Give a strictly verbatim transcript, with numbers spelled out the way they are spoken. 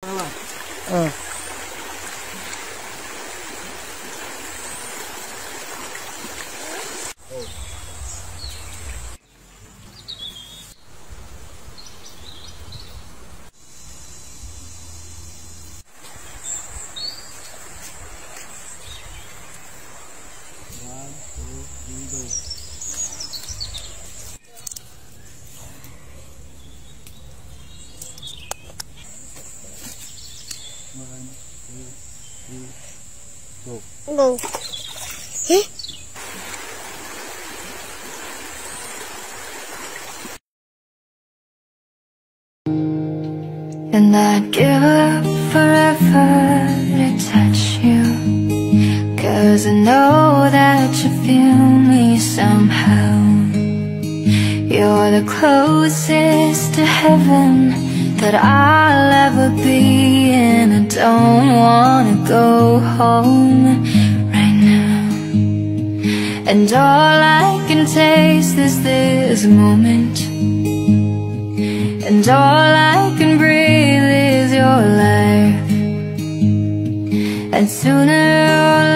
Uh. Go. Eh? And I'd give up forever to touch you, 'cause I know that you feel me somehow. You're the closest to heaven that I'll ever be, and I don't wanna go home right now. And all I can taste is this moment, and all I can breathe is your life. And sooner or